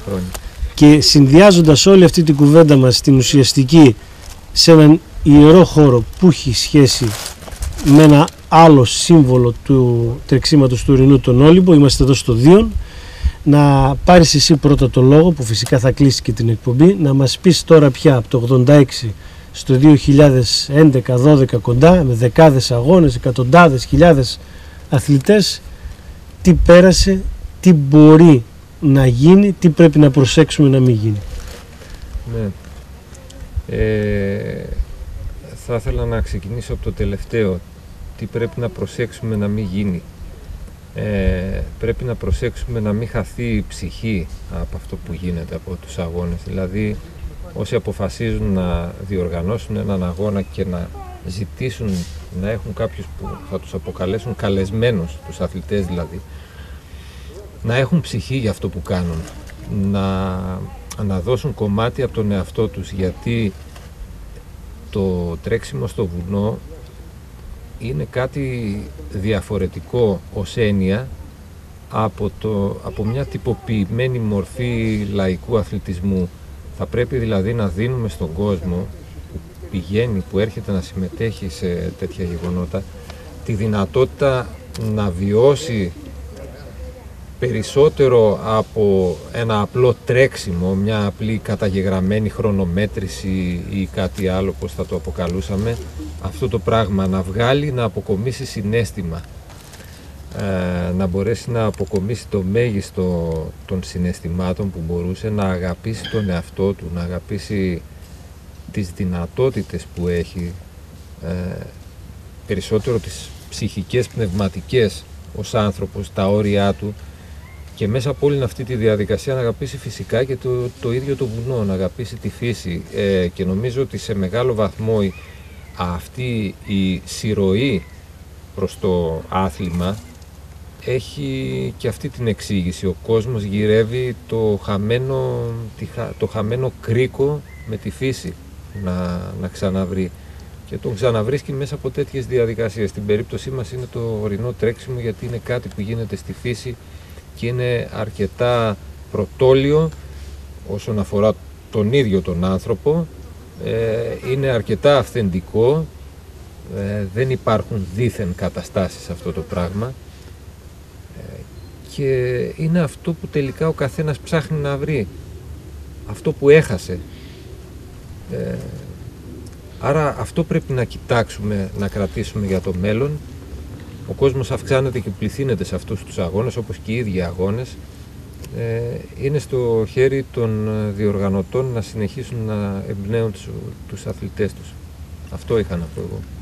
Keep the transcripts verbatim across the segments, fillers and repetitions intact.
χρόνια. Και συνδυάζοντας όλη αυτή την κουβέντα μας στην ουσιαστική σε έναν ιερό χώρο που έχει σχέση με ένα άλλο σύμβολο του τρεξίματος του ουρινού, τον Όλυμπο, είμαστε εδώ στο Δίον. Να πάρεις εσύ πρώτα το λόγο, που φυσικά θα κλείσει και την εκπομπή, να μας πεις τώρα πια από το ογδόντα έξι στο δύο χιλιάδες έντεκα δώδεκα κοντά, με δεκάδες αγώνες, εκατοντάδες, χιλιάδες αθλητές, τι πέρασε, τι μπορεί να γίνει, τι πρέπει να προσέξουμε να μην γίνει. Ναι. Ε, θα ήθελα να ξεκινήσω από το τελευταίο. Τι πρέπει να προσέξουμε να μην γίνει. Ε, πρέπει να προσέξουμε να μην χαθεί η ψυχή από αυτό που γίνεται από τους αγώνες. Δηλαδή, όσοι αποφασίζουν να διοργανώσουν έναν αγώνα και να ζητήσουν να έχουν κάποιους που θα τους αποκαλέσουν καλεσμένους, τους αθλητές δηλαδή, να έχουν ψυχή για αυτό που κάνουν, να, να δώσουν κομμάτι από τον εαυτό τους, γιατί το τρέξιμο στο βουνό είναι κάτι διαφορετικό ως έννοια από, το, από μια τυποποιημένη μορφή λαϊκού αθλητισμού. Θα πρέπει δηλαδή να δίνουμε στον κόσμο που πηγαίνει, που έρχεται να συμμετέχει σε τέτοια γεγονότα, τη δυνατότητα να βιώσει περισσότερο από ένα απλό τρέξιμο, μια απλή καταγεγραμμένη χρονομέτρηση ή κάτι άλλο, πώς θα το αποκαλούσαμε, αυτό το πράγμα να βγάλει, να αποκομίσει συναίσθημα, ε, να μπορέσει να αποκομίσει το μέγιστο των συναισθημάτων που μπορούσε, να αγαπήσει τον εαυτό του, να αγαπήσει τις δυνατότητες που έχει, ε, περισσότερο τις ψυχικές, πνευματικές ως άνθρωπος, τα όρια του, και μέσα από όλη αυτή τη διαδικασία να αγαπήσει φυσικά και το, το ίδιο το βουνό, να αγαπήσει τη φύση, ε, και νομίζω ότι σε μεγάλο βαθμό αυτή η συρροή προς το άθλημα έχει και αυτή την εξήγηση. Ο κόσμος γυρεύει το χαμένο, το χαμένο κρίκο με τη φύση να, να ξαναβρει, και τον ξαναβρίσκει μέσα από τέτοιες διαδικασίες. Στην περίπτωσή μας είναι το ορεινό τρέξιμο, γιατί είναι κάτι που γίνεται στη φύση και είναι αρκετά πρωτόλιο όσον αφορά τον ίδιο τον άνθρωπο, ε, είναι αρκετά αυθεντικό, ε, δεν υπάρχουν δήθεν καταστάσεις σε αυτό το πράγμα, ε, και είναι αυτό που τελικά ο καθένας ψάχνει να βρει, αυτό που έχασε. Ε, άρα αυτό πρέπει να κοιτάξουμε, να κρατήσουμε για το μέλλον. Ο κόσμος αυξάνεται και πληθύνεται σε αυτούς τους αγώνες, όπως και οι ίδιοι αγώνες. Ε, είναι στο χέρι των διοργανωτών να συνεχίσουν να εμπνέουν τους, τους αθλητές τους. Αυτό είχα να πω εγώ.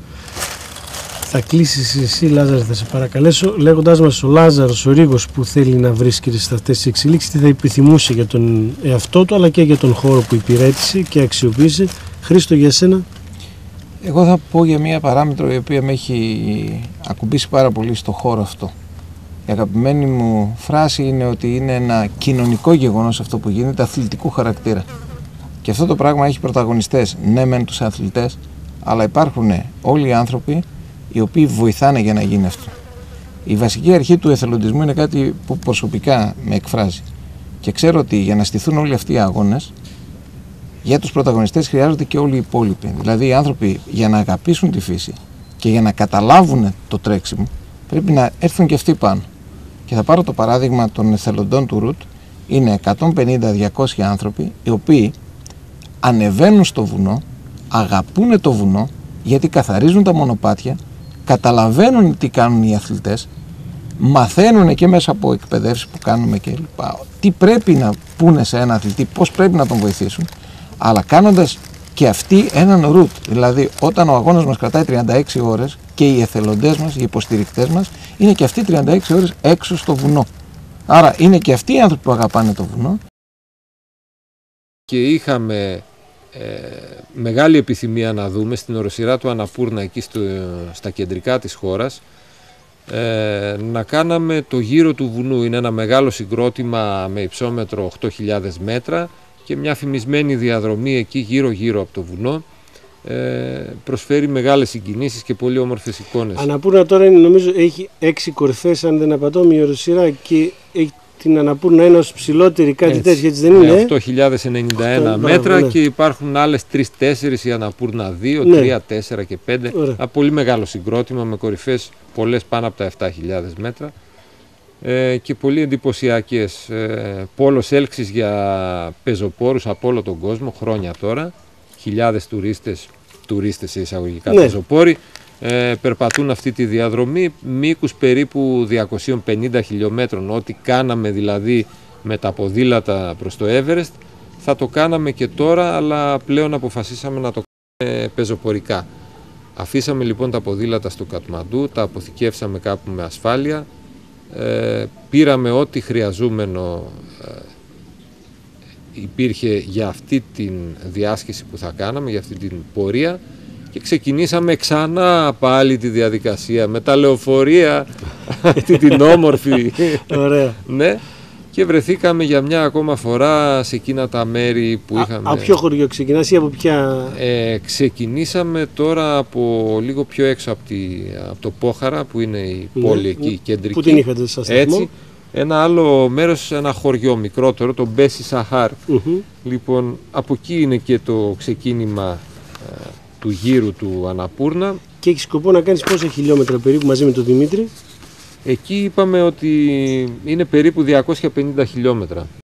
Θα κλείσεις εσύ, Λάζαρε, θα σε παρακαλέσω, λέγοντάς μας ο Λάζαρος, ο Ρίγος, που θέλει να βρίσκεται σε αυτές τις εξελίξεις, τι θα επιθυμούσε για τον εαυτό του, αλλά και για τον χώρο που υπηρέτησε και αξιοποίησε. Χρήστο, για σένα. Εγώ θα πω για μία παράμετρο η οποία με έχει ακουμπήσει πάρα πολύ στο χώρο αυτό. Η αγαπημένη μου φράση είναι ότι είναι ένα κοινωνικό γεγονός αυτό που γίνεται, αθλητικού χαρακτήρα. Και αυτό το πράγμα έχει πρωταγωνιστές, ναι μεν τους αθλητές, αλλά υπάρχουν όλοι οι άνθρωποι οι οποίοι βοηθάνε για να γίνει αυτό. Η βασική αρχή του εθελοντισμού είναι κάτι που προσωπικά με εκφράζει. Και ξέρω ότι για να στηθούν όλοι αυτοί οι αγώνες, για τους πρωταγωνιστές χρειάζονται και όλοι οι υπόλοιποι. Δηλαδή οι άνθρωποι για να αγαπήσουν τη φύση και για να καταλάβουν το τρέξιμο πρέπει να έρθουν και αυτοί πάνω. Και θα πάρω το παράδειγμα των εθελοντών του ρουτ. Είναι εκατόν πενήντα με διακόσιοι άνθρωποι οι οποίοι ανεβαίνουν στο βουνό, αγαπούν το βουνό γιατί καθαρίζουν τα μονοπάτια, καταλαβαίνουν τι κάνουν οι αθλητές, μαθαίνουν και μέσα από εκπαιδεύσεις που κάνουμε και λοιπά, τι πρέπει να πούνε σε έναν αθλητή, πώς πρέπει να τον βοηθήσουν, αλλά κάνοντας και αυτοί έναν ρουτ. Δηλαδή όταν ο αγώνας μας κρατάει τριάντα έξι ώρες και οι εθελοντές μας, οι υποστηρικτές μας είναι και αυτοί τριάντα έξι ώρες έξω στο βουνό. Άρα είναι και αυτοί οι άνθρωποι που αγαπάνε το βουνό. Και είχαμε ε, μεγάλη επιθυμία να δούμε στην οροσειρά του Αναπούρνα, εκεί στο, στα κεντρικά της χώρας, ε, να κάναμε το γύρο του βουνού. Είναι ένα μεγάλο συγκρότημα με υψόμετρο οκτώ χιλιάδες μέτρα και μια φημισμένη διαδρομή εκεί γύρω γύρω από το βουνό. Ε, προσφέρει μεγάλες συγκινήσεις και πολύ όμορφες εικόνες. Αναπούρνα τώρα είναι, νομίζω έχει έξι κορυφές, αν δεν απατώ, η οροσειρά, και έχει την Αναπούρνα είναι ως ψηλότερη, κάτι έτσι, τέτοιο, έτσι δεν είναι? οκτώ χιλιάδες ενενήντα ένα Αυτό, μέτρα, μπράβο, ναι. Και υπάρχουν άλλες τρία τέσσερα, η Αναπούρνα δύο, ναι. τρία, τέσσερα και πέντε. Ωραία. Ένα πολύ μεγάλο συγκρότημα με κορυφές πολλές πάνω από τα επτά χιλιάδες μέτρα. Ε, και πολύ εντυπωσιακές. Ε, πόλος έλξης για πεζοπόρους από όλο τον κόσμο, χρόνια τώρα. Χιλιάδες τουρίστες, τουρίστες σε εισαγωγικά, ναι. πεζοπόροι, ε, περπατούν αυτή τη διαδρομή, μήκους περίπου διακόσια πενήντα χιλιόμετρων. Ό,τι κάναμε δηλαδή με τα ποδήλατα προς το Everest, θα το κάναμε και τώρα, αλλά πλέον αποφασίσαμε να το κάνουμε πεζοπορικά. Αφήσαμε λοιπόν τα ποδήλατα στο Κατμαντού, τα αποθηκεύσαμε κάπου με ασφάλεια. Ε, πήραμε ό,τι χρειαζόμενο ε, υπήρχε για αυτή την διάσκηση που θα κάναμε, για αυτή την πορεία, και ξεκινήσαμε ξανά πάλι τη διαδικασία με τα λεωφορεία, αυτή την όμορφη. Ωραία. Ναι, και βρεθήκαμε για μια ακόμα φορά σε εκείνα τα μέρη που Α, είχαμε. Από ποιο χωριό ξεκινάς ή από ποια? Ε, ξεκινήσαμε τώρα από λίγο πιο έξω από, τη, από το Πόχαρα, που είναι η Ναι, πόλη εκεί, η κεντρική. Πού την είχατε σαν σταθμό? Έτσι, ένα άλλο μέρος, ένα χωριό μικρότερο, το Μπέσι Σαχάρ. Mm-hmm. Λοιπόν, από εκεί είναι και το ξεκίνημα ε, του γύρου του Αναπούρνα. Και έχει σκοπό να κάνεις πόσα χιλιόμετρα περίπου μαζί με τον Δημήτρη? Εκεί είπαμε ότι είναι περίπου διακόσια πενήντα χιλιόμετρα.